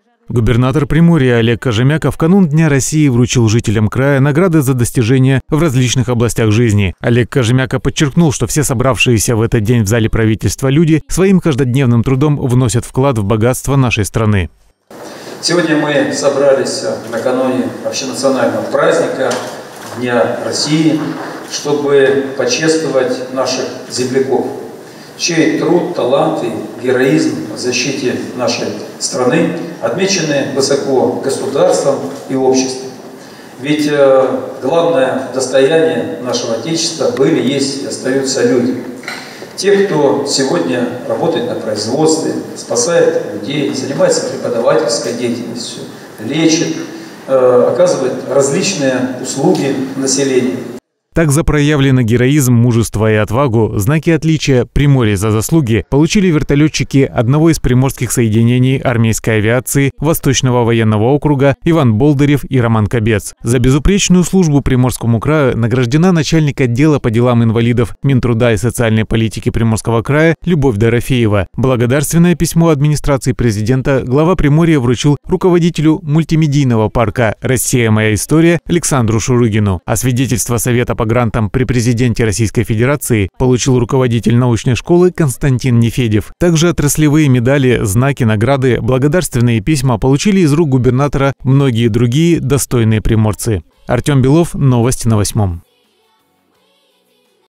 Губернатор Приморья Олег Кожемяка в канун Дня России вручил жителям края награды за достижения в различных областях жизни. Олег Кожемяка подчеркнул, что все собравшиеся в этот день в зале правительства люди своим каждодневным трудом вносят вклад в богатство нашей страны. Сегодня мы собрались накануне общенационального праздника Дня России, чтобы почествовать наших земляков, чей труд, талант и героизм в защите нашей страны отмечены высоко государством и обществом. Ведь главное достояние нашего Отечества были, есть и остаются люди. Те, кто сегодня работает на производстве, спасает людей, занимается преподавательской деятельностью, лечит, оказывает различные услуги населению. Так за проявленный героизм, мужество и отвагу знаки отличия «Приморье за заслуги» получили вертолетчики одного из приморских соединений армейской авиации Восточного военного округа Иван Болдырев и Роман Кобец. За безупречную службу Приморскому краю награждена начальник отдела по делам инвалидов Минтруда и социальной политики Приморского края Любовь Дорофеева. Благодарственное письмо администрации президента глава Приморья вручил руководителю мультимедийного парка «Россия. Моя история» Александру Шурыгину. А свидетельство Совета по грантам при президенте Российской Федерации получил руководитель научной школы Константин Нефедев. Также отраслевые медали, знаки, награды, благодарственные письма получили из рук губернатора многие другие достойные приморцы. Артем Белов, новости на 8.